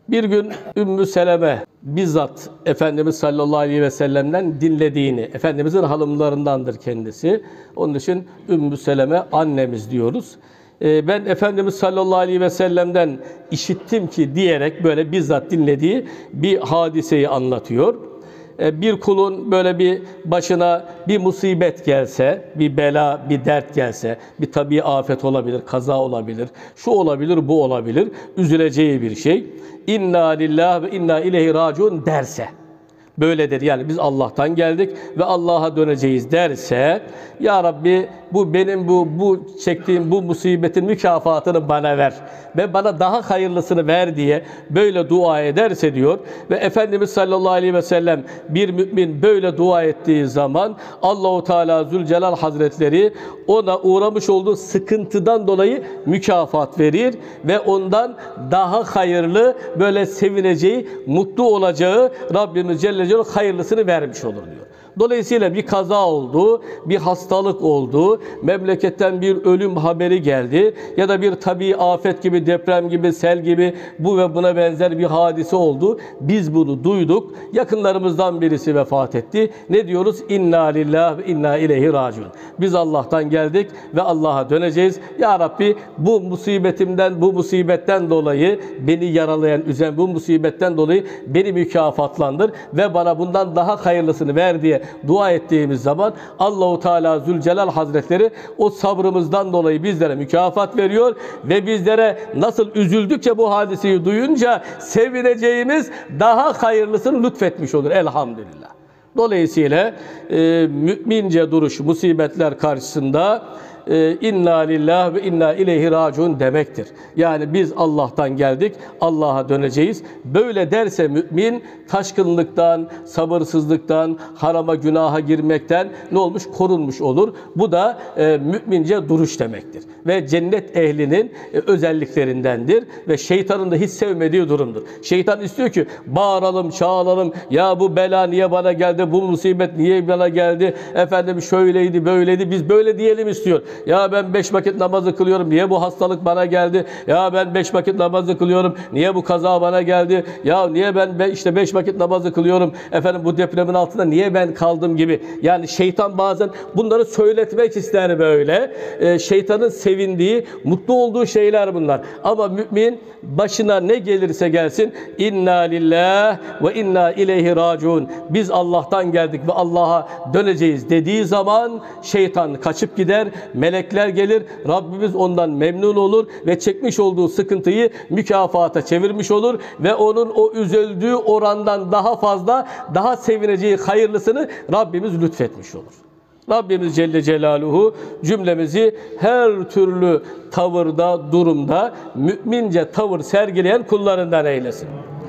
Bir gün Ümmü Seleme bizzat Efendimiz sallallahu aleyhi ve sellem'den dinlediğini, Efendimizin hanımlarındandır kendisi. Onun için Ümmü Seleme annemiz diyoruz. Ben Efendimiz sallallahu aleyhi ve sellem'den işittim ki diyerek böyle bizzat dinlediği bir hadiseyi anlatıyor. Bir kulun böyle bir başına bir musibet gelse, bir bela, bir dert gelse, bir tabii afet olabilir, kaza olabilir, şu olabilir, bu olabilir, üzüleceği bir şey. İnna lillahi ve inna ileyhi raciun derse, böyledir yani biz Allah'tan geldik ve Allah'a döneceğiz derse, Ya Rabbi bu benim bu çektiğim bu musibetin mükafatını bana ver ve bana daha hayırlısını ver diye böyle dua ederse diyor ve Efendimiz sallallahu aleyhi ve sellem bir mümin böyle dua ettiği zaman Allahu Teala Zülcelal Hazretleri ona uğramış olduğu sıkıntıdan dolayı mükafat verir ve ondan daha hayırlı böyle sevineceği, mutlu olacağı Rabbimiz Celle Celaluhu hayırlısını vermiş olur diyor. Dolayısıyla bir kaza oldu, bir hastalık oldu, memleketten bir ölüm haberi geldi ya da bir tabii afet gibi, deprem gibi, sel gibi bu ve buna benzer bir hadise oldu. Biz bunu duyduk. Yakınlarımızdan birisi vefat etti. Ne diyoruz? İnna lillahi ve inna ileyhi raciun. Biz Allah'tan geldik ve Allah'a döneceğiz. Ya Rabbi bu musibetimden, bu musibetten dolayı beni yaralayan, üzen bu musibetten dolayı beni mükafatlandır ve bana bundan daha hayırlısını ver diye dua ettiğimiz zaman Allahu Teala Zülcelal Hazretleri o sabrımızdan dolayı bizlere mükafat veriyor ve bizlere nasıl üzüldükçe bu hadiseyi duyunca sevineceğimiz daha hayırlısını lütfetmiş olur elhamdülillah. Dolayısıyla mümince duruş musibetler karşısında inna lillahi ve inna ileyhi raciun demektir. Yani biz Allah'tan geldik, Allah'a döneceğiz. Böyle derse mümin taşkınlıktan, sabırsızlıktan, harama günaha girmekten ne olmuş? Korunmuş olur. Bu da mümince duruş demektir. Ve cennet ehlinin özelliklerindendir ve şeytanın da hiç sevmediği durumdur. Şeytan istiyor ki bağıralım, çağıralım. Ya bu bela niye bana geldi? Bu musibet niye bana geldi? Efendim şöyleydi, böyleydi. Biz böyle diyelim istiyor. Ya ben 5 vakit namazı kılıyorum. Niye bu hastalık bana geldi? Ya ben 5 vakit namazı kılıyorum. Niye bu kaza bana geldi? Ya niye ben işte 5 vakit namazı kılıyorum? Efendim bu depremin altında niye ben kaldım gibi. Yani şeytan bazen bunları söyletmek ister böyle. Şeytanın sevindiği, mutlu olduğu şeyler bunlar. Ama mümin başına ne gelirse gelsin inna lillahi ve inna ileyhi raciun. Biz Allah'tan geldik ve Allah'a döneceğiz dediği zaman şeytan kaçıp gider. Melekler gelir, Rabbimiz ondan memnun olur ve çekmiş olduğu sıkıntıyı mükafata çevirmiş olur ve onun o üzüldüğü orandan daha fazla, daha sevineceği hayırlısını Rabbimiz lütfetmiş olur. Rabbimiz Celle Celaluhu cümlemizi her türlü tavırda, durumda mümince tavır sergileyen kullarından eylesin.